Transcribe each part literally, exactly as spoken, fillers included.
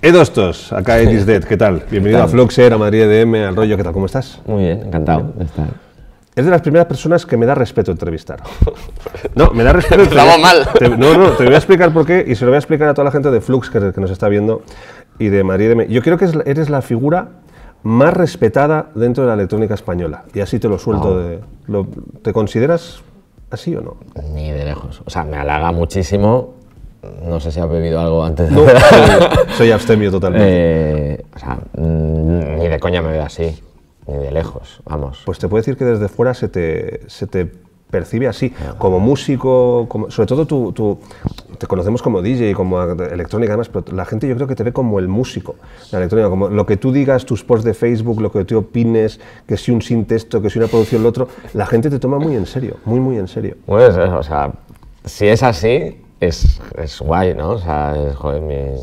Edostos, acá Edis Dead, ¿qué tal? Bienvenido a Fluxer, a Madrid E D M, al rollo, ¿qué tal? ¿Cómo estás? Muy bien, encantado de estar. Es de las primeras personas que me da respeto entrevistar. No, me da respeto entrevistar. Estamos mal. Te, no, no, te voy a explicar por qué y se lo voy a explicar a toda la gente de Flux que, que nos está viendo y de Madrid E D M. Yo creo que es, eres la figura más respetada dentro de la electrónica española y así te lo suelto. Oh. De, lo, ¿Te consideras así o no? Ni de lejos. O sea, me halaga muchísimo. No sé si has bebido algo antes de... No, soy, soy abstemio totalmente. Eh, o sea, ni de coña me veo así, ni de lejos, vamos. Pues te puedo decir que desde fuera se te, se te percibe así, como músico, como, sobre todo tú, tú, te conocemos como D J, como electrónica además, pero la gente yo creo que te ve como el músico de la electrónica, como lo que tú digas, tus posts de Facebook, lo que tú opines, que si un sintexto, que si una producción, lo otro, la gente te toma muy en serio, muy muy en serio. Pues, o sea, si es así... Es, es guay, ¿no? O sea, es, joder, mi,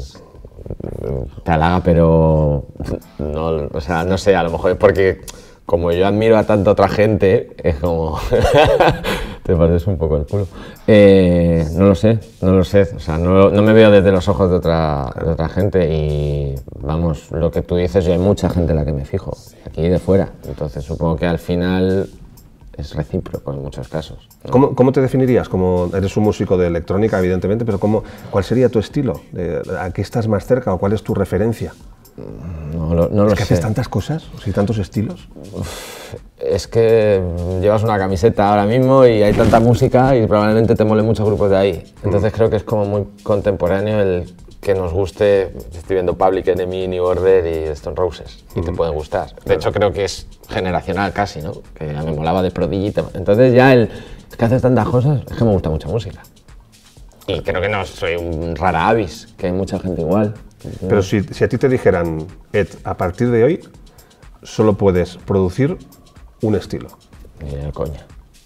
te halaga, pero no, o sea, no sé, a lo mejor es porque como yo admiro a tanta otra gente, es como te pareces un poco el culo. Eh, no lo sé, no lo sé, o sea, no, no me veo desde los ojos de otra, de otra gente y vamos, lo que tú dices, yo hay mucha gente en la que me fijo, aquí y de fuera, entonces supongo que al final es recíproco en muchos casos, ¿no? ¿Cómo, ¿Cómo te definirías? Como eres un músico de electrónica, evidentemente, pero ¿cómo, ¿cuál sería tu estilo? ¿A qué estás más cerca o cuál es tu referencia? No, lo, no ¿Es lo que sé. haces tantas cosas? ¿O sea, tantos estilos? Uf, es que llevas una camiseta ahora mismo y hay tanta música y probablemente te mole muchos grupos de ahí. Entonces mm. creo que es como muy contemporáneo el que nos guste. Estoy viendo Public Enemy, New Order y Stone Roses y mm. te pueden gustar. De claro. hecho creo que es generacional casi, ¿no? Que ya me molaba de Prodigy. Entonces ya el es que haces tantas cosas, es que me gusta mucha música. Y creo que no soy un rara avis, que hay mucha gente igual. Pero si, si a ti te dijeran, Ed, a partir de hoy solo puedes producir un estilo. Ni de coña.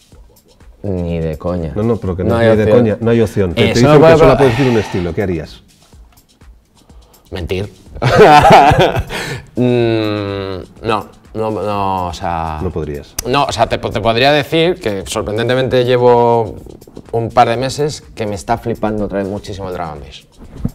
Ni de coña. No, no, pero que no, no hay hay de opción. coña, no hay opción. Te, Eh, te dicen no que puedo... solo puedes producir un estilo, ¿qué harías? Mentir. mm, no, no, no, o sea... No podrías. No, o sea, te, te podría decir que sorprendentemente llevo un par de meses que me está flipando otra vez muchísimo el drum and bass.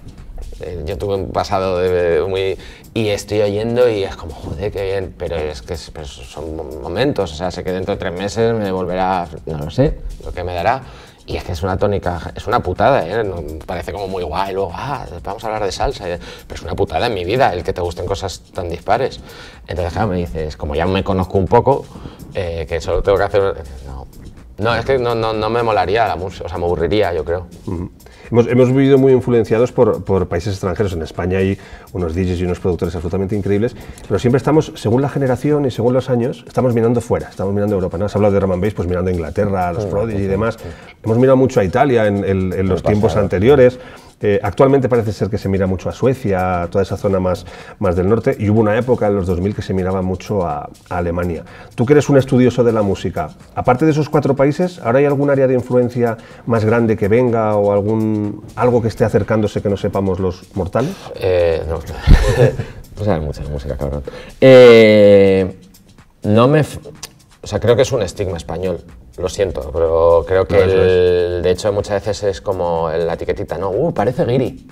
Yo tuve un pasado de muy... y estoy oyendo y es como, joder, qué bien, pero es que pero son momentos, o sea, sé que dentro de tres meses me volverá, no lo sé, lo que me dará. Y es que es una tónica, es una putada, ¿eh? No, parece como muy guay, luego, ah, vamos a hablar de salsa, pero es una putada en mi vida el que te gusten cosas tan dispares. Entonces, claro, me dices, como ya me conozco un poco, eh, que solo tengo que hacer... No, no es que no, no, no me molaría la música, o sea, me aburriría, yo creo. Uh-huh. Hemos, hemos vivido muy influenciados por, por países extranjeros. En España hay unos D Js y unos productores absolutamente increíbles, pero siempre estamos, según la generación y según los años, estamos mirando fuera, estamos mirando a Europa, ¿no? Has hablado de drum and bass, pues mirando a Inglaterra, a los Prodigy y demás. Hemos mirado mucho a Italia en, en, en los tiempos anteriores. Eh, actualmente parece ser que se mira mucho a Suecia, a toda esa zona más, más del norte, y hubo una época en los dos mil que se miraba mucho a, a Alemania. Tú que eres un estudioso de la música, aparte de esos cuatro países, ¿ahora hay algún área de influencia más grande que venga o algún algo que esté acercándose que no sepamos los mortales? Eh, no, no sabes mucha música, cabrón. Eh, no me... O sea, creo que es un estigma español. Lo siento, pero creo que, no, el, de hecho, muchas veces es como la etiquetita, ¿no? Uh, parece guiri.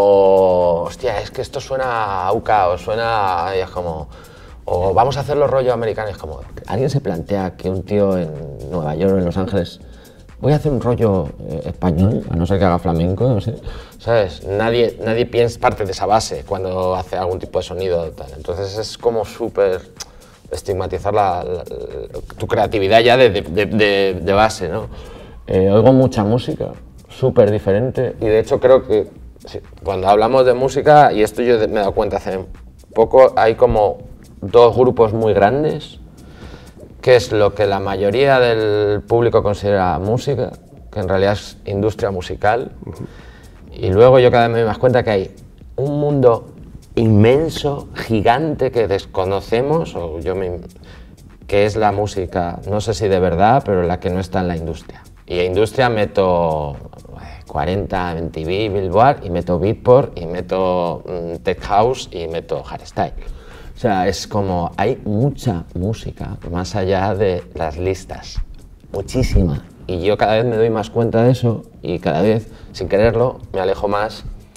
O, hostia, es que esto suena a U K A o suena... Y es como... O vamos a hacerlo rollo americano. Es como... ¿Alguien se plantea que un tío en Nueva York o en Los Ángeles... Voy a hacer un rollo eh, español, a no ser que haga flamenco, no sé. ¿Sabes? Nadie, nadie piensa parte de esa base cuando hace algún tipo de sonido. Tal. Entonces es como súper... estigmatizar la, la, la, tu creatividad ya de, de, de, de base, ¿no? Eh, oigo mucha música, súper diferente, y de hecho creo que sí, cuando hablamos de música, y esto yo me he dado cuenta hace poco, hay como dos grupos muy grandes, que es lo que la mayoría del público considera música, que en realidad es industria musical, uh-huh. y luego yo cada vez me doy más cuenta que hay un mundo inmenso, gigante, que desconocemos, o yo me, que es la música, no sé si de verdad, pero la que no está en la industria. Y en industria meto cuarenta, M T V, Billboard, y meto Beatport, y meto um, Tech House, y meto Hardstyle. O sea, es como, hay mucha música, más allá de las listas, muchísima. Y yo cada vez me doy más cuenta de eso, y cada vez, sin quererlo, me alejo más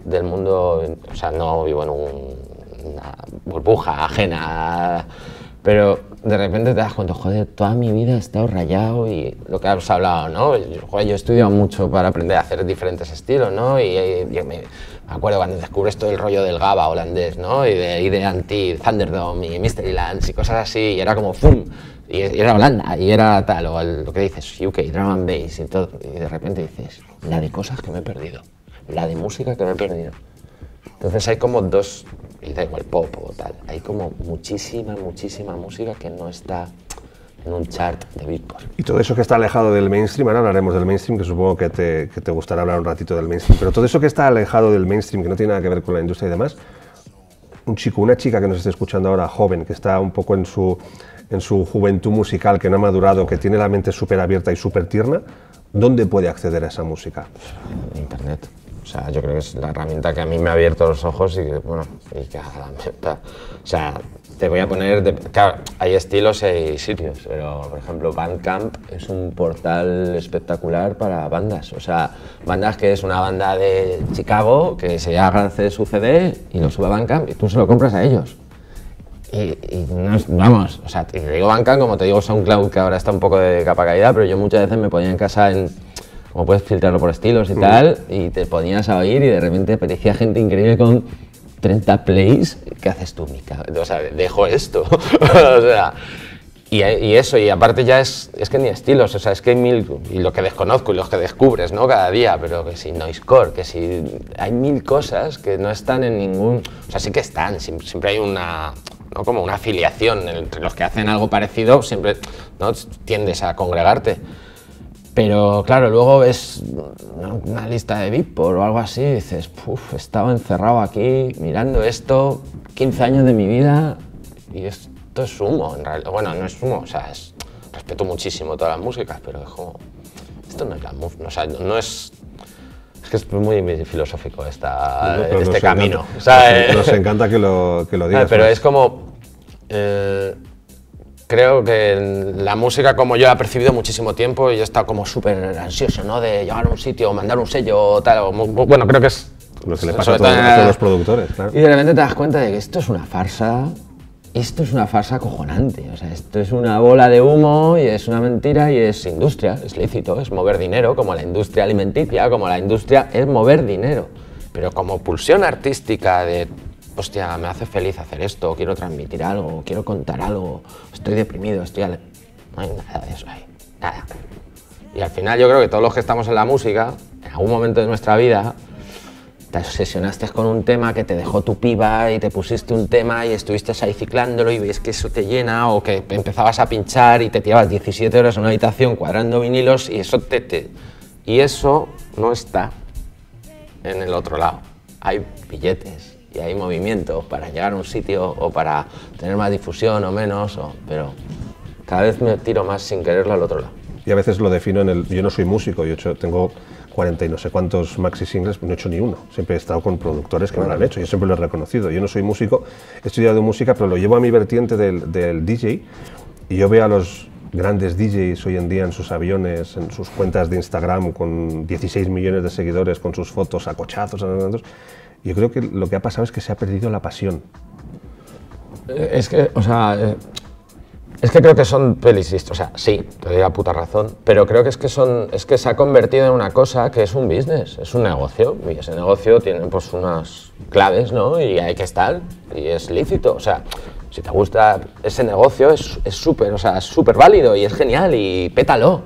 del mundo, o sea, no vivo en un, una burbuja ajena, pero de repente te das cuenta, joder, toda mi vida he estado rayado y lo que has hablado, ¿no? Yo, joder, yo he estudiado mucho para aprender a hacer diferentes estilos, ¿no? Y, y yo me, me acuerdo cuando descubres todo el rollo del Gaba holandés, ¿no? Y de, y de Anti, Thunderdome y Mysterylands y cosas así, y era como ¡fum! Y, y era Holanda, y era tal, o el, lo que dices, U K, Drum and Bass y todo, y de repente dices, la de cosas que me he perdido, la de música que me he perdido. Entonces hay como dos, y da igual pop o tal, hay como muchísima, muchísima música que no está en un chart de Beatport. Y todo eso que está alejado del mainstream, ahora hablaremos del mainstream, que supongo que te, que te gustará hablar un ratito del mainstream, pero todo eso que está alejado del mainstream, que no tiene nada que ver con la industria y demás, un chico, una chica que nos esté escuchando ahora, joven, que está un poco en su, en su juventud musical, que no ha madurado, que tiene la mente súper abierta y súper tierna, ¿dónde puede acceder a esa música? Internet. O sea, yo creo que es la herramienta que a mí me ha abierto los ojos y que, bueno, y que o sea, te voy a poner, de, claro, hay estilos y hay sitios, pero por ejemplo Bandcamp es un portal espectacular para bandas, o sea, bandas que es una banda de Chicago que se hace su C D y lo sube a Bandcamp y tú se lo compras a ellos. Y, y no es, vamos, o sea, te digo Bandcamp como te digo SoundCloud, que ahora está un poco de capa caída, pero yo muchas veces me ponía en casa en... como puedes filtrarlo por estilos y mm. tal, y te ponías a oír y de repente aparecía gente increíble con treinta plays. ¿Qué haces tú, Mica? O sea, dejo esto. O sea, y, y eso, y aparte ya es, es que ni estilos, o sea, es que hay mil, y lo que desconozco y los que descubres, ¿no? Cada día, pero que si noisecore, que si hay mil cosas que no están en ningún, o sea, sí que están, siempre, siempre hay una, ¿no? Como una afiliación entre los que hacen algo parecido, siempre, ¿no? Tiendes a congregarte. Pero claro, luego ves una lista de Beatport o algo así y dices, uff, he estado encerrado aquí mirando esto quince años de mi vida y esto es humo, en realidad. Bueno, no es humo, o sea, es, respeto muchísimo todas las músicas, pero es como, esto no es la música, o sea, no es... Es que es muy, muy filosófico esta, no, este camino. Encanta, o sea, nos, nos encanta que lo, que lo digas. Pero es como... Eh, creo que la música, como yo la he percibido muchísimo tiempo, y yo he estado como súper ansioso, ¿no? De llegar a un sitio, mandar un sello o tal. O, bueno, creo que es... Lo que le pasa a todos, a todos los productores, claro. Y de repente te das cuenta de que esto es una farsa, esto es una farsa acojonante. O sea, esto es una bola de humo y es una mentira y es industria, es lícito, es mover dinero, como la industria alimenticia, como la industria es mover dinero. Pero como pulsión artística de... hostia, me hace feliz hacer esto, quiero transmitir algo, quiero contar algo, estoy deprimido, estoy... Ale... No hay nada de eso ahí, nada. Y al final yo creo que todos los que estamos en la música, en algún momento de nuestra vida, te obsesionaste con un tema que te dejó tu piba y te pusiste un tema y estuviste ahí ciclándolo y ves que eso te llena, o que empezabas a pinchar y te tirabas diecisiete horas en una habitación cuadrando vinilos y eso te... te... Y eso no está en el otro lado. Hay billetes. Y hay movimiento para llegar a un sitio o para tener más difusión o menos, o, pero cada vez me tiro más sin quererlo al otro lado. Y a veces lo defino en el... Yo no soy músico, yo he hecho, tengo cuarenta y no sé cuántos maxi singles, no he hecho ni uno. Siempre he estado con productores que me lo han hecho, yo siempre lo he reconocido. Yo no soy músico, he estudiado música, pero lo llevo a mi vertiente del, del D J, y yo veo a los grandes D Js hoy en día en sus aviones, en sus cuentas de Instagram, con dieciséis millones de seguidores, con sus fotos a cochazos, a yo creo que lo que ha pasado es que se ha perdido la pasión. Es que, o sea, es que creo que son pelis, o sea, sí, te doy la puta razón, pero creo que es que son, es que se ha convertido en una cosa que es un business, es un negocio, y ese negocio tiene pues unas claves, ¿no? Y hay que estar, y es lícito, o sea, si te gusta ese negocio es súper, o sea, es súper válido y es genial y pétalo.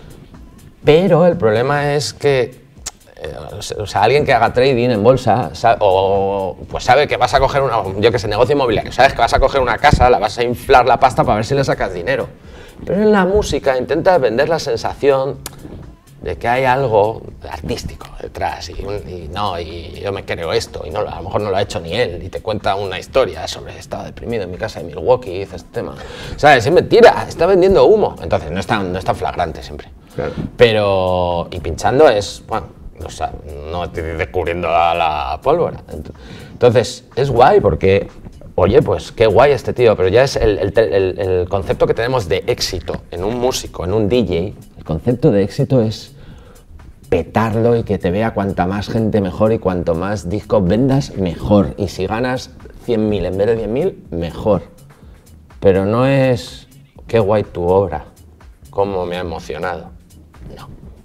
Pero el problema es que o sea, alguien que haga trading en bolsa, sabe, o pues sabe que vas a coger una, yo que sé, negocio inmobiliario, sabes que vas a coger una casa, la vas a inflar la pasta para ver si le sacas dinero. Pero en la música intentas vender la sensación de que hay algo artístico detrás y, y no, y yo me creo esto, y no, a lo mejor no lo ha hecho ni él, y te cuenta una historia sobre estaba deprimido en mi casa de Milwaukee y dice este tema. ¿Sabes? Es mentira, está vendiendo humo. Entonces no es tan, no es tan flagrante siempre. Claro. Pero, y pinchando es, bueno, o sea, no estoy descubriendo la, la pólvora. Entonces, es guay porque, oye, pues qué guay este tío, pero ya es el, el, el, el concepto que tenemos de éxito en un músico, en un D J. El concepto de éxito es petarlo y que te vea cuanta más gente mejor y cuanto más discos vendas, mejor. Y si ganas cien mil en vez de diez mil, mejor. Pero no es qué guay tu obra, cómo me ha emocionado. No.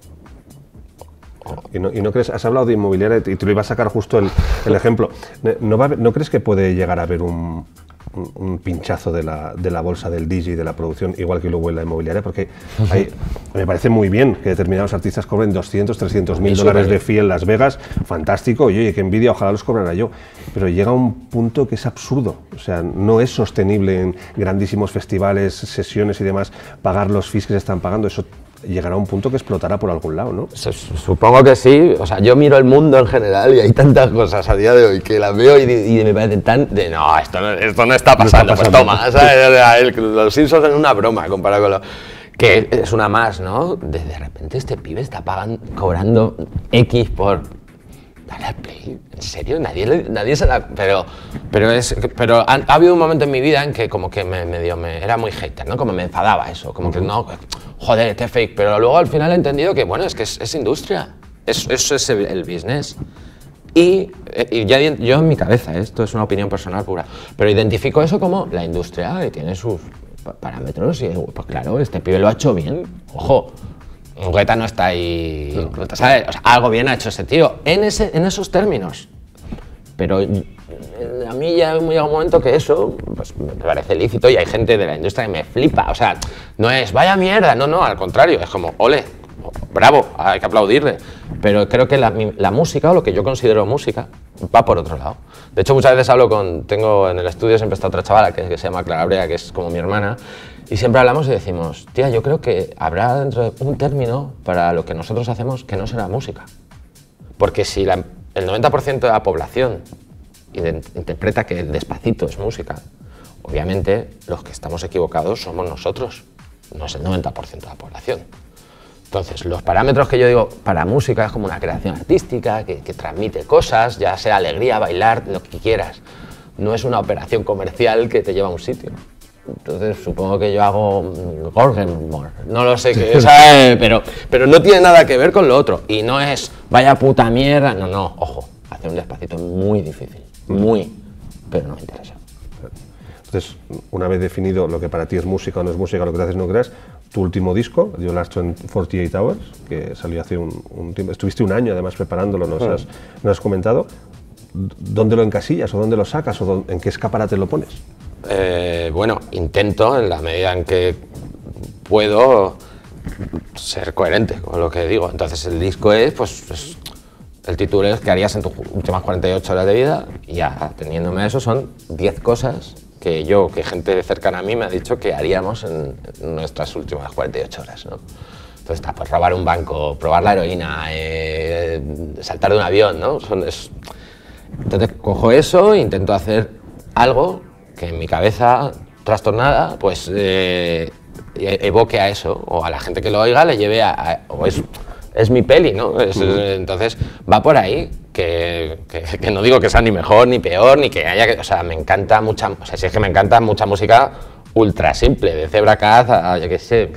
¿Y no, y no crees, has hablado de inmobiliaria y te lo iba a sacar justo el, el ejemplo. ¿No, va a haber, ¿No crees que puede llegar a haber un, un, un pinchazo de la, de la bolsa del D J, de la producción, igual que luego en la inmobiliaria? Porque hay, me parece muy bien que determinados artistas cobren doscientos, trescientos mil dólares de fee en Las Vegas, fantástico, y oye, qué envidia, ojalá los cobrara yo. Pero llega un punto que es absurdo, o sea, no es sostenible en grandísimos festivales, sesiones y demás, pagar los fees que se están pagando, eso llegará a un punto que explotará por algún lado, ¿no? Supongo que sí. O sea, yo miro el mundo en general y hay tantas cosas a día de hoy que las veo y, y me parecen tan de no, esto no, esto no está pasando, no está pasando. Pues toma, ¿sabes? Los Simpsons son una broma comparado con lo que es una más, ¿no? De, de repente este pibe está pagando, cobrando X por dale al play. ¿En serio? Nadie, nadie se la... Pero, pero, es, pero ha, ha habido un momento en mi vida en que como que me, medio me era muy hater, ¿no? Como me enfadaba eso, como uh-huh. que no, joder, este fake. Pero luego al final he entendido que, bueno, es que es, es industria. Es, eso es el, el business. Y, y ya yo en mi cabeza, esto es una opinión personal pura, pero identifico eso como la industria y tiene sus parámetros y, pues claro, este pibe lo ha hecho bien. Ojo. Guetta no está ahí, no. ¿sabes? O sea, algo bien ha hecho ese tío, en, ese, en esos términos. Pero a mí ya llega un momento que eso pues, me parece lícito y hay gente de la industria que me flipa. O sea, no es vaya mierda, no, no, al contrario, es como, ole, bravo, hay que aplaudirle. Pero creo que la, la música, o lo que yo considero música, va por otro lado. De hecho, muchas veces hablo con, tengo en el estudio siempre está otra chavala que, que se llama Clara Brea, que es como mi hermana, y siempre hablamos y decimos, tía, yo creo que habrá dentro de un término para lo que nosotros hacemos que no será música. Porque si la, el noventa por ciento de la población interpreta que el Despacito es música, obviamente los que estamos equivocados somos nosotros, no es el noventa por ciento de la población. Entonces, los parámetros que yo digo para música es como una creación artística que, que transmite cosas, ya sea alegría, bailar, lo que quieras. No es una operación comercial que te lleva a un sitio. Entonces, supongo que yo hago Gorgenmore, no lo sé qué es, pero, pero no tiene nada que ver con lo otro. Y no es, vaya puta mierda, no, no, ojo, hacer un Despacito es muy difícil, muy, pero no me interesa. Entonces, una vez definido lo que para ti es música o no es música, lo que te haces no creas, tu último disco, The Last cuarenta y ocho Hours, que salió hace un, un tiempo, estuviste un año además preparándolo, nos has, nos has comentado, ¿dónde lo encasillas o dónde lo sacas o dónde, en qué escaparate lo pones? Eh, bueno, intento en la medida en que puedo ser coherente con lo que digo. Entonces el disco es, pues, pues el título es ¿qué harías en tus últimas cuarenta y ocho horas de vida? Y ya, teniéndome a eso, son diez cosas que yo, que gente cercana a mí me ha dicho que haríamos en, en nuestras últimas cuarenta y ocho horas, ¿no? Entonces está, pues robar un banco, probar la heroína, eh, saltar de un avión, ¿no? Son, es... Entonces cojo eso e intento hacer algo que en mi cabeza trastornada, pues eh, evoque a eso, o a la gente que lo oiga le lleve a... a o es, es mi peli, ¿no? Es, uh-huh. Entonces va por ahí, que, que, que no digo que sea ni mejor, ni peor, ni que haya... que, o sea, me encanta mucha... O sea, si es que me encanta mucha música ultra simple, de Zebra Caz a, yo qué sé,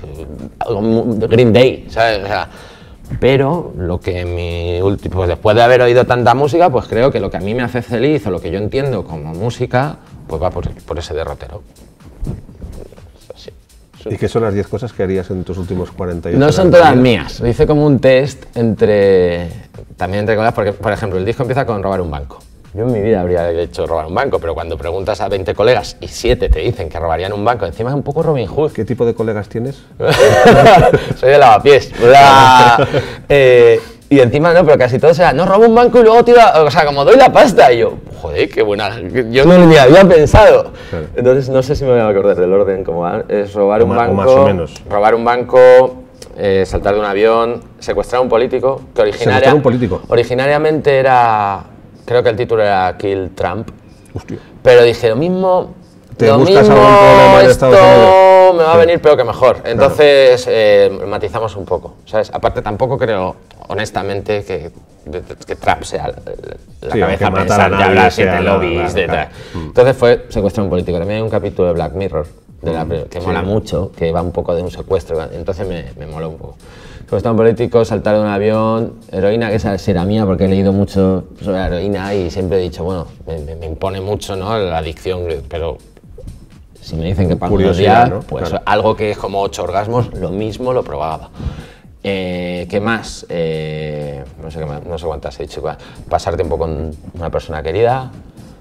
Green Day, ¿sabes? O sea, pero lo que mi último... Pues después de haber oído tanta música, pues creo que lo que a mí me hace feliz, o lo que yo entiendo como música, pues va por, por ese derrotero. Así. ¿Y qué son las diez cosas que harías en tus últimos cuarenta y ocho No son todas mías. Hice como un test entre... También entre colegas, porque, por ejemplo, el disco empieza con robar un banco. Yo en mi vida habría hecho robar un banco, pero cuando preguntas a veinte colegas y siete te dicen que robarían un banco, encima es un poco Robin Hood. ¿Qué tipo de colegas tienes? Soy de lavapiés. La, eh, y encima no, pero casi todo será, no, robo un banco y luego tiro, o sea, como doy la pasta. Y yo, joder, qué buena, yo no ni había pensado. Claro. Entonces no sé si me voy a acordar del orden, como es robar un banco, más o menos. robar un banco, eh, saltar de un avión, secuestrar a un político, que originaria, ¿Secuestrar a un político? originariamente era, creo que el título era Kill Trump. Hostia. Pero dije, lo mismo, ¿Te lo buscas mismo algún problema en Estados Unidos? Me va a venir peor que mejor. Entonces, claro. eh, matizamos un poco, ¿sabes? Aparte, tampoco creo, honestamente, que, que Trump sea la sí, cabeza pensar de hablar siete lobbies, de tal. Entonces fue secuestrar a un político. También hay un capítulo de Black Mirror, de la, que mola sí. mucho, que va un poco de un secuestro, entonces me, me moló un poco. Cuestión político, saltar de un avión, heroína, que esa será mía porque he leído mucho sobre la heroína y siempre he dicho, bueno, me, me, me impone mucho, ¿no?, la adicción, pero si me dicen que para unos días, ¿no? Pues claro, algo que es como ocho orgasmos, lo mismo lo probaba. Eh, ¿Qué más? Eh, no, sé qué más, no sé cuántas he dicho. Pasar tiempo con una persona querida.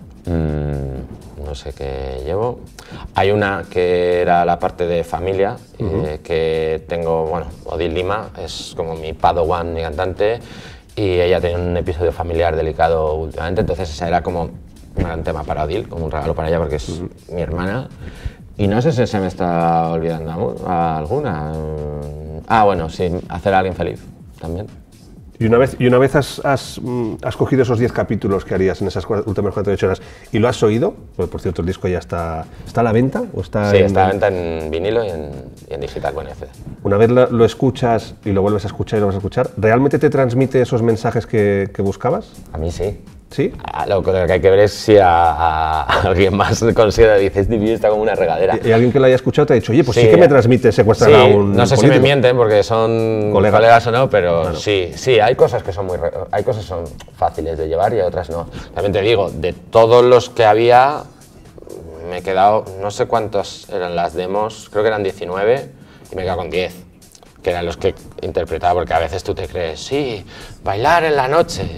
Mmm, no sé qué llevo. Hay una que era la parte de familia, uh-huh. eh, que tengo, bueno, Odile Lima es como mi padawan, mi cantante, y ella tenía un episodio familiar delicado últimamente, entonces esa era como un gran tema para Odile, como un regalo para ella porque es uh-huh. mi hermana. Y no sé si se me está olvidando alguna. Ah, bueno, sí, hacer a alguien feliz también. Y una vez, y una vez has, has, has cogido esos diez capítulos que harías en esas últimas cuarenta y ocho horas y lo has oído, pues por cierto el disco ya está, ¿está a la venta? ¿O está sí, en, está a la venta en vinilo y en, y en digital con F. Una vez lo, lo escuchas y lo vuelves a escuchar y lo vuelves a escuchar, ¿realmente te transmite esos mensajes que, que buscabas? A mí sí. ¿Sí? A lo que hay que ver es si a, a alguien más considera, dice, este vídeo está como una regadera. ¿Y alguien que lo haya escuchado te ha dicho, oye, pues sí, sí que me transmite secuestrar sí, a un no sé político? Si me mienten porque son Colega. colegas o no, pero claro. sí, sí, hay cosas que son muy, hay cosas que son fáciles de llevar y otras no. También te digo, de todos los que había, me he quedado, no sé cuántas eran las demos, creo que eran diecinueve y me he quedado con diez. Que eran los que interpretaba, porque a veces tú te crees, sí, bailar en la noche.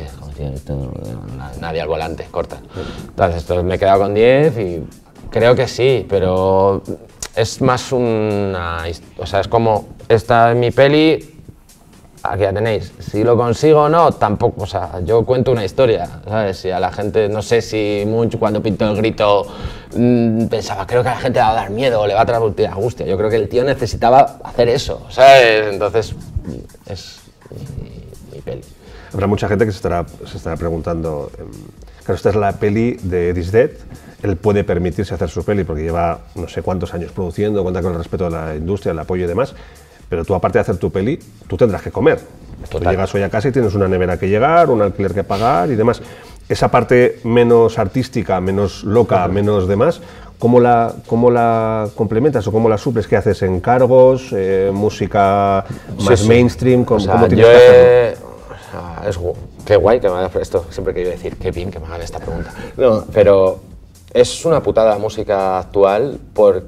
Nadie al volante, corta. Entonces, entonces me he quedado con diez y creo que sí, pero es más una... O sea, es como, esta es mi peli, aquí la tenéis. Si lo consigo o no, tampoco, o sea, yo cuento una historia, ¿sabes? Si a la gente, no sé si Munch cuando pintó El Grito mmm, pensaba, creo que a la gente le va a dar miedo o le va a transmitir angustia. Yo creo que el tío necesitaba hacer eso, ¿sabes? Entonces, es mi, mi peli. Habrá mucha gente que se estará, se estará preguntando, eh, claro, esta es la peli de This Dead, él puede permitirse hacer su peli porque lleva no sé cuántos años produciendo, cuenta con el respeto de la industria, el apoyo y demás, pero tú aparte de hacer tu peli, tú tendrás que comer. Total. Tú llegas hoy a casa y tienes una nevera que llegar, un alquiler que pagar y demás. Esa parte menos artística, menos loca, uh-huh. menos demás, ¿cómo la, cómo la complementas o cómo la suples? ¿Qué haces? ¿Encargos? Eh, ¿Música más sí, sí. mainstream? ¿Cómo, o sea, ¿cómo tienes yo que hacerlo? He... O sea, es qué guay que me hagas esto. Siempre quería decir, qué bien que me hagan esta pregunta. No, pero es una putada la música actual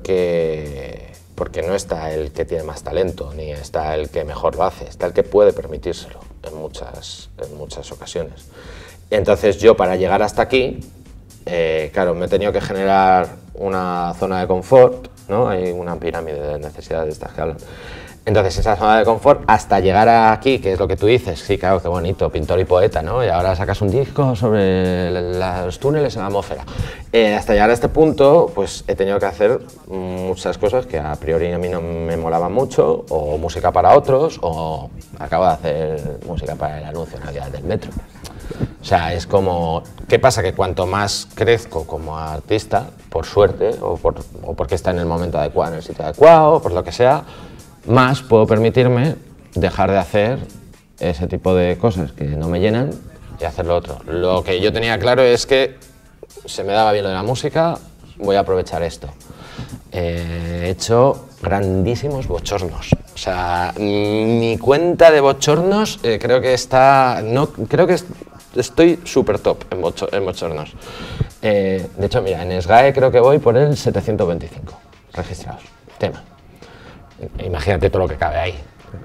porque, porque no está el que tiene más talento, ni está el que mejor lo hace, está el que puede permitírselo en muchas, en muchas ocasiones. Entonces yo, para llegar hasta aquí, eh, claro, me he tenido que generar una zona de confort, ¿no? Hay una pirámide de necesidades de estas que hablan. Entonces, esa zona de confort, hasta llegar aquí, que es lo que tú dices, sí, claro, qué bonito, pintor y poeta, ¿no? Y ahora sacas un disco sobre los túneles en la atmósfera. Eh, hasta llegar a este punto, pues he tenido que hacer muchas cosas que a priori a mí no me molaban mucho, o música para otros, o acabo de hacer música para el anuncio en la vía del metro. O sea, es como, ¿qué pasa? Que cuanto más crezco como artista, por suerte, o, por, o porque está en el momento adecuado, en el sitio adecuado, o por lo que sea, más puedo permitirme dejar de hacer ese tipo de cosas que no me llenan y hacer lo otro. Lo que yo tenía claro es que se me daba bien lo de la música, voy a aprovechar esto. Eh, he hecho grandísimos bochornos. O sea, mi cuenta de bochornos eh, creo que está... No, creo que es, estoy súper top en, bocho, en bochornos. Eh, de hecho, mira, en SGAE creo que voy por el setecientos veinticinco registrados. Tema. Imagínate todo lo que cabe ahí.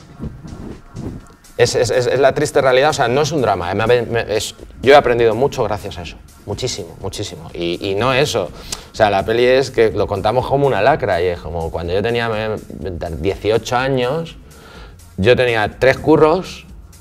Es, es, es la triste realidad, o sea, no es un drama. Me, me, es, yo he aprendido mucho gracias a eso. Muchísimo, muchísimo. Y, y no eso. O sea, la peli es que lo contamos como una lacra. Y es como cuando yo tenía dieciocho años, yo tenía tres curros,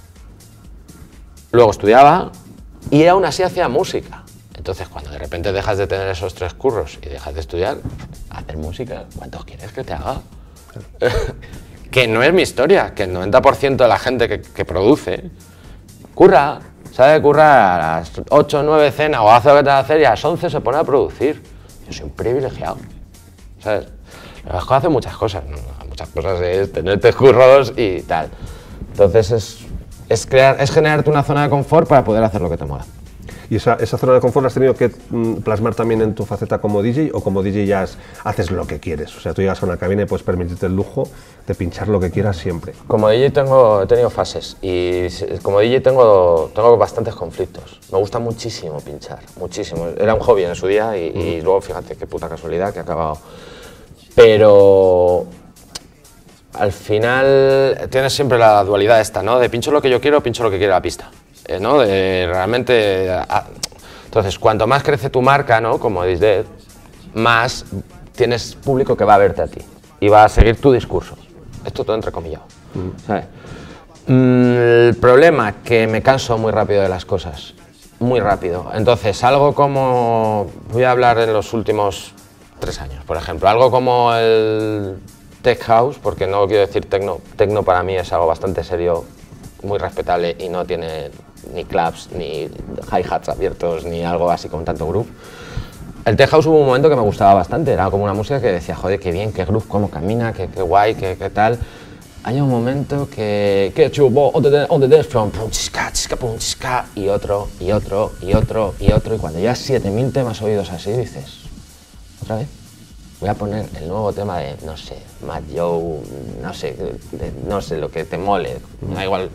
luego estudiaba y aún así hacía música. Entonces, cuando de repente dejas de tener esos tres curros y dejas de estudiar, hacer música, ¿cuántos quieres que te haga? Que no es mi historia, que el noventa por ciento de la gente que, que produce curra, sabe currar a las ocho o nueve cena o hace lo que te va a hacer y a las once se pone a producir. Yo soy un privilegiado, ¿sabes? Las cosas hacen muchas cosas, ¿no? Muchas cosas es tener tres curros y tal. Entonces es, es, crear, es generarte una zona de confort para poder hacer lo que te mola. ¿Y esa, esa zona de confort la has tenido que mm, plasmar también en tu faceta como D J o como D J ya has, haces lo que quieres? O sea, tú llegas a una cabina y puedes permitirte el lujo de pinchar lo que quieras siempre. Como D J tengo, he tenido fases y como D J tengo, tengo bastantes conflictos. Me gusta muchísimo pinchar, muchísimo. Era un hobby en su día y, mm. y luego fíjate qué puta casualidad que he acabado. Pero al final tienes siempre la dualidad esta, ¿no? De pincho lo que yo quiero, pincho lo que quiere la pista, eh, ¿no? De realmente... A, entonces, cuanto más crece tu marca, ¿no? Como This Dead, más tienes público que va a verte a ti y va a seguir tu discurso. Esto todo entrecomillado, mm. ¿sabes? Mm, el problema que me canso muy rápido de las cosas, muy rápido. Entonces, algo como... Voy a hablar en los últimos tres años, por ejemplo. Algo como el Tech House, porque no quiero decir techno. Techno para mí es algo bastante serio, muy respetable y no tiene ni claps, ni hi-hats abiertos, ni algo así con tanto groove. El Tech House hubo un momento que me gustaba bastante, era como una música que decía, joder, qué bien, qué groove, cómo camina, qué, qué guay, qué, qué tal. Hay un momento que... que chubo, on the, on the dance from, pum, chisca, chisca, pum, chisca, y otro, y otro, y otro, y otro, y cuando ya siete mil temas oídos así, dices, ¿otra vez? Voy a poner el nuevo tema de, no sé, Matt Joe, no sé, de, no sé, lo que te mole, me da igual.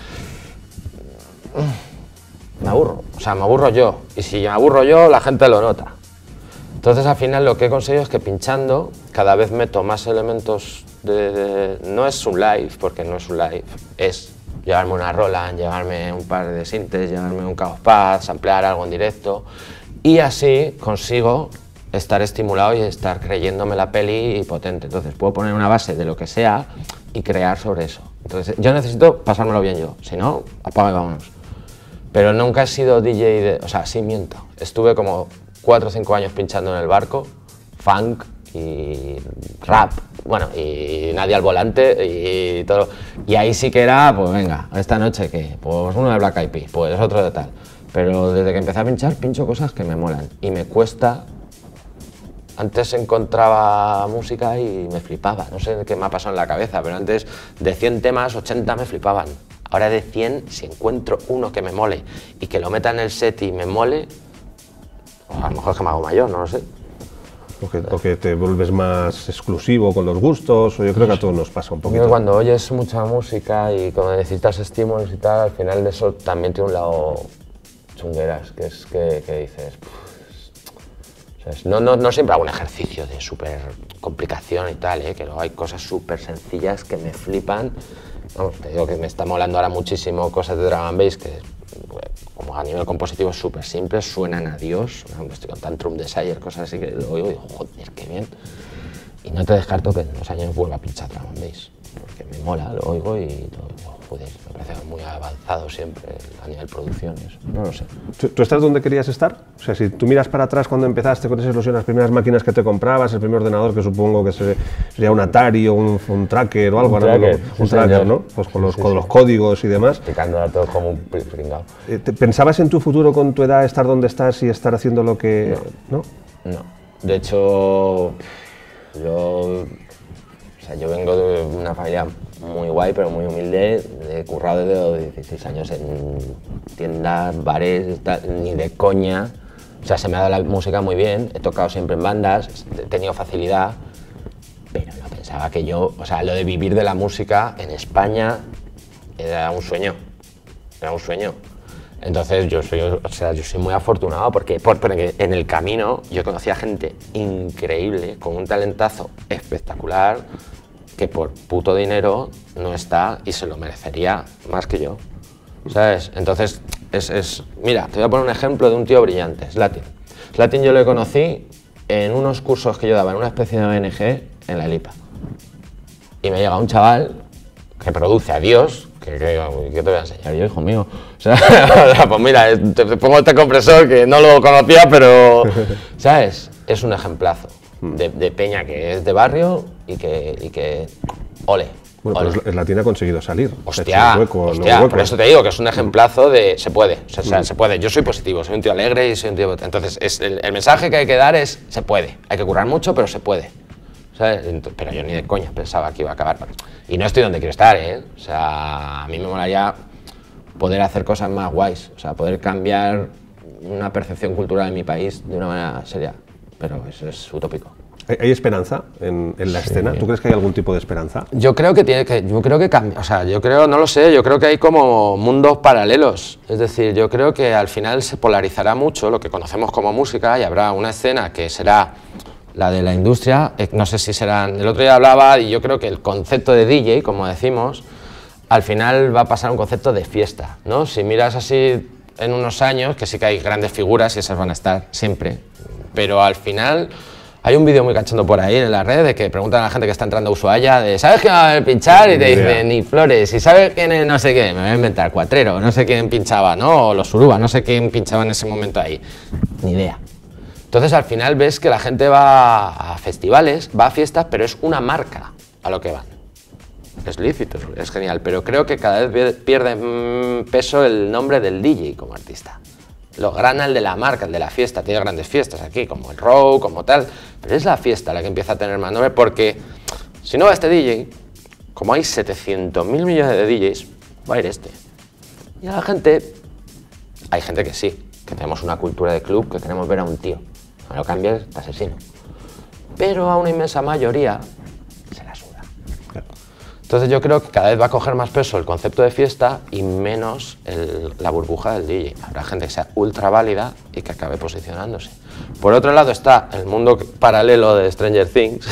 Me aburro, o sea, me aburro yo, y si me aburro yo, la gente lo nota. Entonces, al final, lo que he conseguido es que pinchando, cada vez meto más elementos de... de no es un live, porque no es un live, es llevarme una Roland, llevarme un par de sintes, llevarme un Chaos Pad, samplear algo en directo, y así consigo estar estimulado y estar creyéndome la peli potente. Entonces, puedo poner una base de lo que sea y crear sobre eso. Entonces, yo necesito pasármelo bien yo, si no, apaga y vámonos. Pero nunca he sido D J de... O sea, sí miento. Estuve como cuatro o cinco años pinchando en el barco, funk y rap, bueno, y nadie al volante y todo. Y ahí sí que era, pues venga, esta noche que, pues uno de Black Eyed Peas, pues otro de tal. Pero desde que empecé a pinchar, pincho cosas que me molan y me cuesta. Antes encontraba música y me flipaba, no sé qué me ha pasado en la cabeza, pero antes de cien temas, ochenta me flipaban. Ahora de cien, si encuentro uno que me mole y que lo meta en el set y me mole, o a lo mejor es que me hago mayor, no lo sé. O que, o que te vuelves más exclusivo con los gustos, o yo creo que a todos nos pasa un poquito. Yo cuando oyes mucha música y cuando necesitas estímulos y tal, al final de eso también tiene un lado chungueras, que es que, que dices... No, no, no siempre hago un ejercicio de súper complicación y tal, ¿eh? Que luego hay cosas súper sencillas que me flipan. Vamos, te digo que me está molando ahora muchísimo cosas de drum and bass que, como a nivel compositivo, es súper simples, suenan a Dios. Estoy con Tantrum Desire, cosas así que lo oigo y digo, joder, qué bien. Y no te descarto que en unos años vuelva a pinchar drum and bass, porque me mola, lo oigo y digo, joder, me parece muy avanzado siempre a nivel producciones, no lo sé. ¿Tú, ¿Tú estás donde querías estar? O sea, si tú miras para atrás cuando empezaste con esas ilusiones, las primeras máquinas que te comprabas, el primer ordenador que supongo que sería un Atari o un, un tracker o algo, un tracker, ¿no? un sí, tracker, ¿no? Pues con los, sí, con sí. los códigos y demás. Explicando a todos como un pringao. ¿Pensabas en tu futuro con tu edad estar donde estás y estar haciendo lo que...? No, no. no. De hecho, yo... O sea, yo vengo de una familia muy guay, pero muy humilde. He currado desde los dieciséis años en tiendas, bares, tal, ni de coña. O sea, se me ha dado la música muy bien, he tocado siempre en bandas, he tenido facilidad, pero no pensaba que yo... O sea, lo de vivir de la música en España era un sueño, era un sueño. Entonces yo soy, o sea, yo soy muy afortunado porque, porque en el camino yo conocí a gente increíble, con un talentazo espectacular, que por puto dinero no está y se lo merecería más que yo, ¿sabes? Entonces, es, es, mira, te voy a poner un ejemplo de un tío brillante, Slatin. Slatin yo lo conocí en unos cursos que yo daba en una especie de O N G en la Lipa. Y me llega un chaval que produce a Dios, que, que, que te voy a enseñar yo, hijo mío. O sea, pues mira, te, te pongo este compresor que no lo conocía, pero, ¿sabes? Es un ejemplazo de, de peña que es de barrio y que, y que ole. Bueno, ole. pero Slatin ha conseguido salir. Hostia, hueco, hostia, no hueco. Por eso te digo que es un ejemplazo de se puede, o sea, mm. se puede. Yo soy positivo, soy un tío alegre y soy un tío... Entonces, es, el, el mensaje que hay que dar es se puede. Hay que currar mucho, pero se puede. ¿Sabes? Pero yo ni de coña pensaba que iba a acabar. Y no estoy donde quiero estar, ¿eh? O sea, a mí me molaría poder hacer cosas más guays, o sea, poder cambiar una percepción cultural en mi país de una manera seria, pero eso es utópico. ¿Hay, hay esperanza en, en la Sí. escena? ¿Tú crees que hay algún tipo de esperanza? Yo creo que tiene que, yo creo que cambia, o sea, yo creo, no lo sé, yo creo que hay como mundos paralelos, es decir, yo creo que al final se polarizará mucho lo que conocemos como música y habrá una escena que será la de la industria, eh, no sé si serán, el otro día hablaba y yo creo que el concepto de D J, como decimos, al final va a pasar a un concepto de fiesta, ¿no? Si miras así en unos años, que sí que hay grandes figuras y esas van a estar siempre, pero al final... Hay un vídeo muy cachondo por ahí en la red de que preguntan a la gente que está entrando a Ushuaia de ¿sabes quién va a pinchar? Y te dicen ni Flores, y ¿sabes quién es no sé qué? Me voy a inventar, Cuatrero, no sé quién pinchaba, ¿no? O los Suruba, no sé quién pinchaba en ese momento ahí. Ni idea. Entonces al final ves que la gente va a festivales, va a fiestas, pero es una marca a lo que van. Es lícito, es genial, pero creo que cada vez pierde mmm, peso el nombre del D J como artista. Lo gana el de la marca, el de la fiesta, tiene grandes fiestas aquí, como el Row, como tal, pero es la fiesta la que empieza a tener más nombre porque si no va este D J, como hay setecientos mil millones de D Js, va a ir este. Y a la gente, hay gente que sí, que tenemos una cultura de club que queremos ver a un tío, no lo cambies, te asesino. Pero a una inmensa mayoría se la suda. Entonces yo creo que cada vez va a coger más peso el concepto de fiesta y menos el, la burbuja del D J. Habrá gente que sea ultra válida y que acabe posicionándose. Por otro lado está el mundo paralelo de Stranger Things,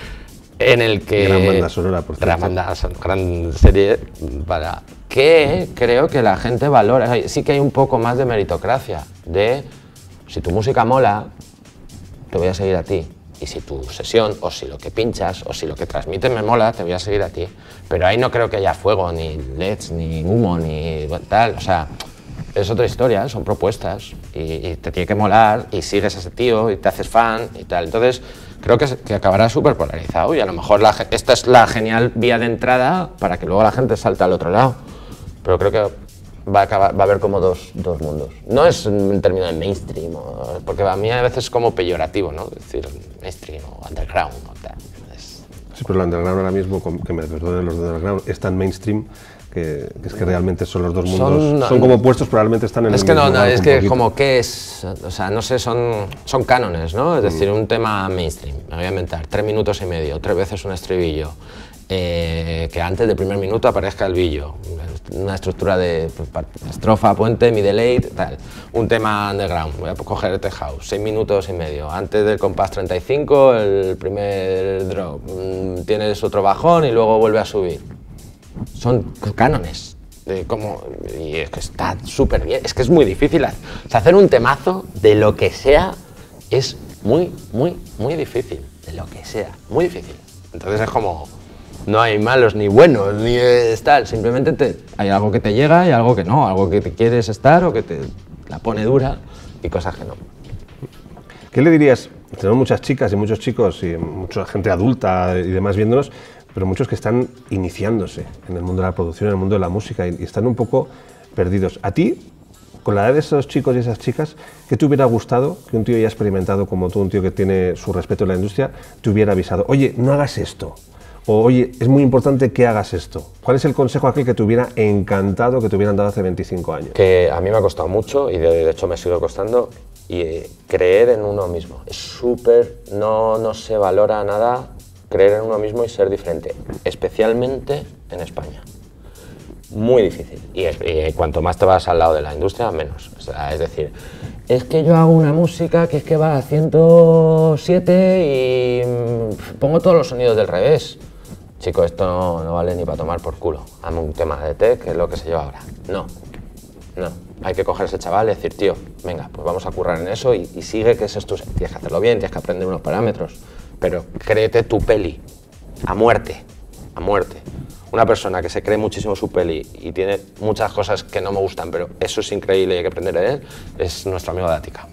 en el que... Gran banda sonora, por cierto. Gran banda sonora, gran serie, para que creo que la gente valora. Sí que hay un poco más de meritocracia, de si tu música mola, te voy a seguir a ti. Y si tu sesión, o si lo que pinchas, o si lo que transmites me mola, te voy a seguir a ti. Pero ahí no creo que haya fuego, ni L E Ds, ni humo, ni tal. O sea, es otra historia, son propuestas. Y, y te tiene que molar, y sigues a ese tío, y te haces fan, y tal. Entonces, creo que, que acabará súper polarizado. Y a lo mejor la, esta es la genial vía de entrada para que luego la gente salte al otro lado. Pero creo que va a, acabar, va a haber como dos, dos mundos. No es en términos de mainstream, o, porque a mí a veces es como peyorativo, ¿no? Decir mainstream o underground o tal. Es... Sí, pero el underground ahora mismo, que me perdonen los de underground, es tan mainstream que, que es que realmente son los dos mundos. Son, no, son como puestos, probablemente están en es el que mismo. No, no, es que como qué es, o sea, no sé, son, son cánones, ¿no? Es decir, mm. un tema mainstream, me voy a inventar, tres minutos y medio, tres veces un estribillo. Eh, que antes del primer minuto aparezca el billo, una estructura de pues, estrofa, puente, mid delay, tal. Un tema underground, voy a coger este house, seis minutos y medio, antes del compás treinta y cinco, el primer drop, mm, tienes otro bajón y luego vuelve a subir. Son cánones, de cómo, y es que está súper bien, es que es muy difícil, o sea, hacer un temazo de lo que sea es muy, muy, muy difícil, de lo que sea, muy difícil. Entonces es como... No hay malos ni buenos, ni es tal, simplemente te, hay algo que te llega y algo que no, algo que te quieres estar o que te la pone dura y cosas que no. ¿Qué le dirías? Tenemos muchas chicas y muchos chicos y mucha gente adulta y demás viéndonos, pero muchos que están iniciándose en el mundo de la producción, en el mundo de la música y, y están un poco perdidos. ¿A ti, con la edad de esos chicos y esas chicas, qué te hubiera gustado que un tío ya experimentado como tú, un tío que tiene su respeto en la industria, te hubiera avisado? Oye, no hagas esto. O, oye, es muy importante que hagas esto. ¿Cuál es el consejo aquel que te hubiera encantado que te hubieran dado hace veinticinco años? Que a mí me ha costado mucho y de, de hecho me sigue costando y eh, creer en uno mismo. Es súper, no, no se valora nada creer en uno mismo y ser diferente, especialmente en España. Muy difícil. Y, es, y cuanto más te vas al lado de la industria, menos. O sea, es decir, es que yo hago una música que es que va a ciento siete y mmm, pongo todos los sonidos del revés. Chico, esto no, no vale ni para tomar por culo. Hazme un tema de tech, que es lo que se lleva ahora. No, no. Hay que coger a ese chaval y decir, tío, venga, pues vamos a currar en eso y, y sigue que eso es tu... Tienes que hacerlo bien, tienes que aprender unos parámetros, pero créete tu peli, a muerte, a muerte. Una persona que se cree muchísimo su peli y tiene muchas cosas que no me gustan, pero eso es increíble y hay que aprender de él, es nuestro amigo de Ática.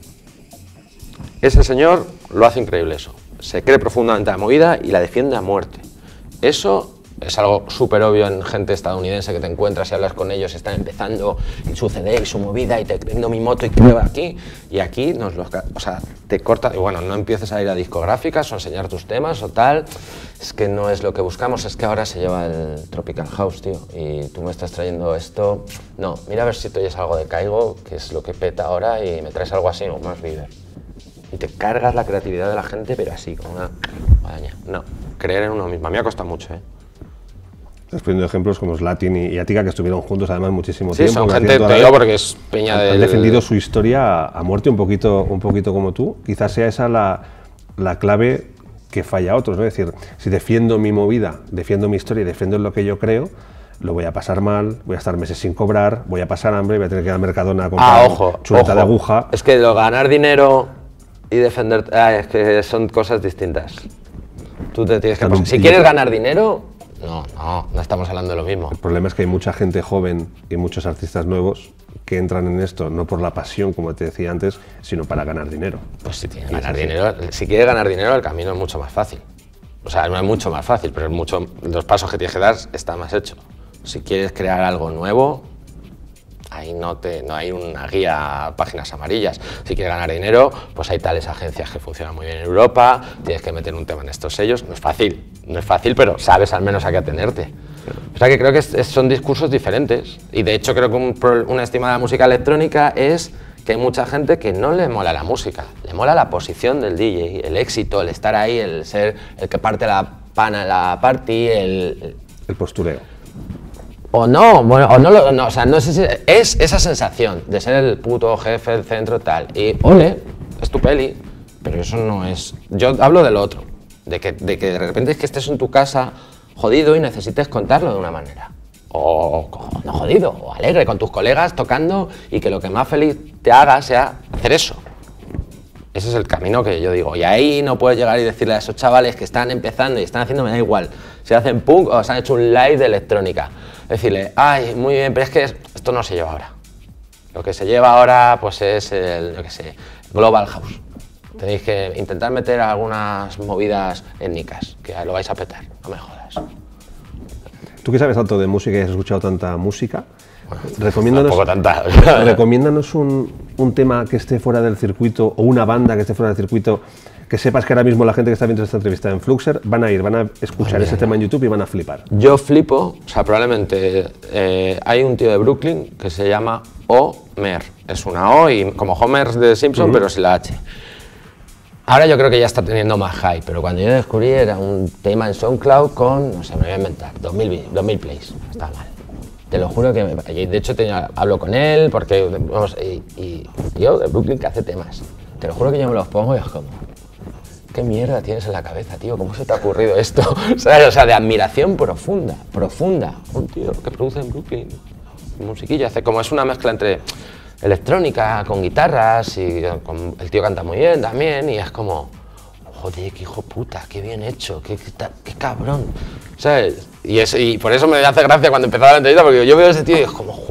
Ese señor lo hace increíble eso. Se cree profundamente la movida y la defiende a muerte. Eso es algo súper obvio en gente estadounidense que te encuentras y hablas con ellos, están empezando y su C D y su movida y te vendo mi moto y creo aquí. Y aquí nos los, o sea, te corta, y bueno, no empieces a ir a discográficas o a enseñar tus temas o tal. Es que no es lo que buscamos, es que ahora se lleva el Tropical House, tío, y tú me estás trayendo esto. No, mira a ver si te oyes algo de Caigo, que es lo que peta ahora, y me traes algo así, o más Bieber. Y te cargas la creatividad de la gente, pero así, como una guadaña. No, creer en uno mismo. A mí me ha costado mucho, ¿eh? Estás poniendo ejemplos como Slatin y, y Attica, que estuvieron juntos además muchísimo sí, tiempo. Sí, son gente, te digo porque es peña han, del... Han defendido su historia a, a muerte un poquito, un poquito como tú. Quizás sea esa la, la clave que falla a otros, ¿no? Es decir, si defiendo mi movida, defiendo mi historia y defiendo lo que yo creo, lo voy a pasar mal, voy a estar meses sin cobrar, voy a pasar hambre, voy a tener que ir al Mercadona a comprar ah, ojo, chuleta ojo. de aguja. Es que lo ganar dinero y defender... Ah, es que son cosas distintas. Tú te tienes que pasar. Si quieres ganar dinero... No, no, no estamos hablando de lo mismo. El problema es que hay mucha gente joven y muchos artistas nuevos que entran en esto no por la pasión, como te decía antes, sino para ganar dinero. Pues si tienes ganar dinero, si quieres ganar dinero, el camino es mucho más fácil. O sea, no es mucho más fácil, pero es mucho, los pasos que tienes que dar están más hechos. Si quieres crear algo nuevo, ahí no, te, no hay una guía, páginas amarillas. Si quieres ganar dinero, pues hay tales agencias que funcionan muy bien en Europa, tienes que meter un tema en estos sellos. No es fácil, no es fácil, pero sabes al menos a qué atenerte. O sea que creo que es, es, son discursos diferentes. Y de hecho creo que un, una estimada música electrónica es que hay mucha gente que no le mola la música, le mola la posición del D J, el éxito, el estar ahí, el ser el que parte la pana en la party, el... El postureo. O no, bueno, o no, lo, no, o sea, no sé si es esa sensación de ser el puto jefe del centro tal, y ole, es tu peli, pero eso no es... Yo hablo de lo otro, de que de, que de repente es que estés en tu casa jodido y necesites contarlo de una manera. O, o no jodido, o alegre con tus colegas tocando y que lo que más feliz te haga sea hacer eso. Ese es el camino que yo digo. Y ahí no puedes llegar y decirle a esos chavales que están empezando y están haciendo, me da igual, si hacen punk o se han hecho un live de electrónica. Decirle, ay, muy bien, pero es que esto no se lleva ahora. Lo que se lleva ahora pues es el, yo qué sé, Global House. Tenéis que intentar meter algunas movidas étnicas, que lo vais a petar, no me jodas. Tú que sabes tanto de música y has escuchado tanta música, bueno, recomiéndanos, tampoco tanta. recomiéndanos un, un tema que esté fuera del circuito o una banda que esté fuera del circuito, que sepas que ahora mismo la gente que está viendo esta entrevista en Fluxer van a ir, van a escuchar Ay, ese tema en YouTube y van a flipar. Yo flipo, o sea, probablemente eh, hay un tío de Brooklyn que se llama Homer. Es una O y como Homer de Simpson, uh-huh. pero sin la H. Ahora yo creo que ya está teniendo más hype, pero cuando yo descubrí era un tema en SoundCloud con, no sé, me voy a inventar, dos mil plays, está mal. Te lo juro que, me, de hecho tenía, hablo con él, porque, vamos, y, y un tío de Brooklyn que hace temas. Te lo juro que yo me los pongo y es como, ¿qué mierda tienes en la cabeza, tío? ¿Cómo se te ha ocurrido esto? ¿Sabes? O sea, de admiración profunda, profunda. Un tío que produce en Brooklyn musiquilla, hace como es una mezcla entre electrónica con guitarras y con, el tío canta muy bien también y es como, joder, qué hijo puta, qué bien hecho, qué, qué, qué cabrón, ¿sabes? Y, es, y por eso me hace gracia cuando empezaba la entrevista, porque yo veo a ese tío y es como,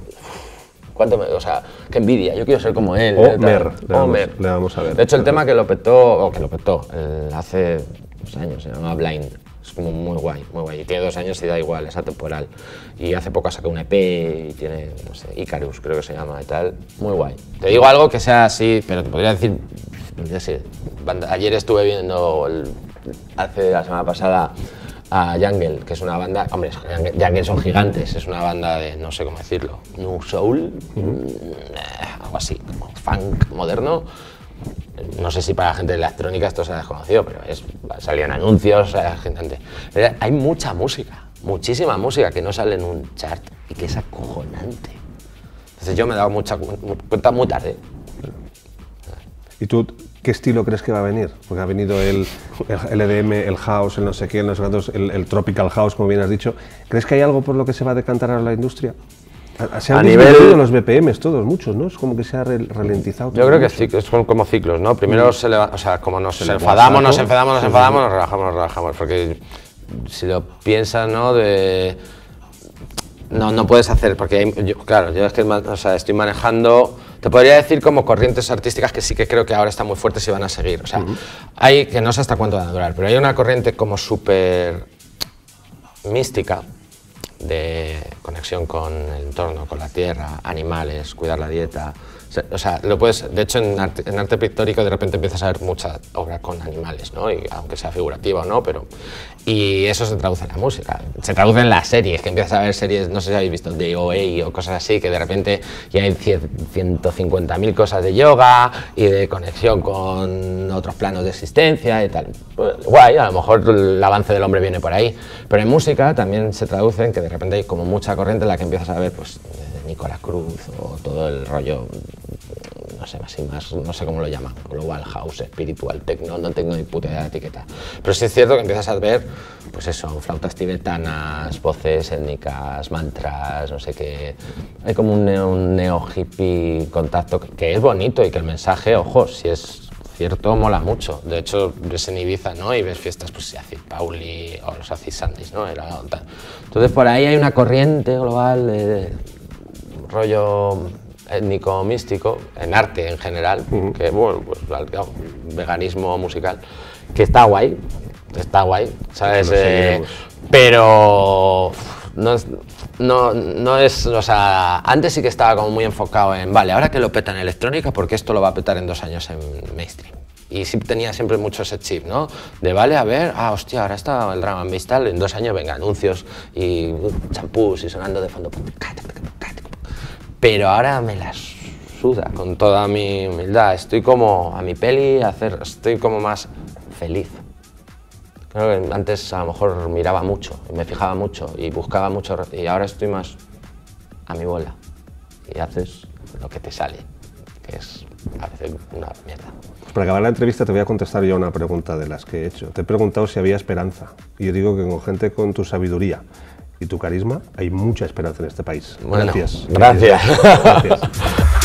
cuánto me, o sea, qué envidia, yo quiero ser como él. Homer, le, Homer. Le vamos a ver. De hecho, el tema que lo petó, o que lo petó, el, hace dos años, se llama Blind. Es como muy guay, muy guay. Y tiene dos años y da igual, es atemporal. Y hace poco sacó un E P y tiene, no sé, Icarus creo que se llama y tal. Muy guay. Te digo algo que sea así, pero te podría decir, no sé, ayer estuve viendo, el, hace la semana pasada, a Jungle, que es una banda, hombre, Jungle son gigantes, es una banda de, no sé cómo decirlo, New Soul, mm, algo así, como funk moderno. No sé si para la gente de la electrónica esto se ha desconocido, pero es, salían anuncios, gente. Hay mucha música, muchísima música que no sale en un chart y que es acojonante. Entonces yo me he dado mucha cuenta muy tarde. ¿Y tú qué estilo crees que va a venir? Porque ha venido el, el E D M, el house, el no sé qué, el no sé cuántos, el, el tropical house, como bien has dicho. ¿Crees que hay algo por lo que se va a decantar ahora la industria? Se han disminuido los B P Ms todos, muchos, ¿no? Es como que se ha ralentizado. Yo creo que sí, es como ciclos, ¿no? Primero, se le, o sea, como nos se enfadamos, nos enfadamos, nos enfadamos, nos relajamos, nos relajamos. Porque si lo piensas, ¿no? De... No, no puedes hacer, porque hay, yo, claro, yo es que o sea, estoy manejando, te podría decir como corrientes artísticas que sí que creo que ahora están muy fuertes y van a seguir. O sea, uh-huh. hay, que no sé hasta cuánto van a durar, pero hay una corriente como súper mística, de conexión con el entorno, con la tierra, animales, cuidar la dieta. O sea, lo puedes, de hecho, en arte, en arte pictórico de repente empiezas a ver mucha obra con animales, ¿no? Y, aunque sea figurativa o no, pero... Y eso se traduce en la música, se traduce en las series, que empiezas a ver series, no sé si habéis visto, de O A o cosas así, que de repente ya hay ciento cincuenta mil cosas de yoga y de conexión con otros planos de existencia y tal. Pues, guay, a lo mejor el avance del hombre viene por ahí, pero en música también se traduce en que de repente hay como mucha corriente en la que empiezas a ver, pues, Nicolás Cruz o todo el rollo, no sé, así más, no sé cómo lo llaman, global house, espiritual, techno, no tengo ni puta idea de etiqueta. Pero sí es cierto que empiezas a ver, pues eso, flautas tibetanas, voces étnicas, mantras, no sé qué. Hay como un neo, un neo hippie contacto que es bonito y que el mensaje, ojo, si es cierto, mola mucho. De hecho, ves en Ibiza, ¿no? Y ves fiestas, pues, Acid Pauli o los Acid Sundays, ¿no? Era, entonces, por ahí hay una corriente global de rollo étnico místico, en arte en general, uh-huh. que bueno, pues veganismo musical, que está guay, está guay, ¿sabes? Eh, pero no es, no, no es, o sea, antes sí que estaba como muy enfocado en, vale, ahora que lo peta en electrónica, porque esto lo va a petar en dos años en mainstream. Y sí tenía siempre mucho ese chip, ¿no? De vale, a ver, ah, hostia, ahora está el drum and bass tal, en dos años venga, anuncios y champús y sonando de fondo. Pero ahora me la suda, con toda mi humildad. Estoy como a mi peli, hacer, estoy como más feliz. Creo que antes a lo mejor miraba mucho, y me fijaba mucho y buscaba mucho, y ahora estoy más a mi bola. Y haces lo que te sale, que es a veces una mierda. Pues para acabar la entrevista te voy a contestar yo una pregunta de las que he hecho. Te he preguntado si había esperanza, y yo digo que con gente con tu sabiduría y tu carisma hay mucha esperanza en este país. Bueno, gracias. Gracias. gracias. gracias.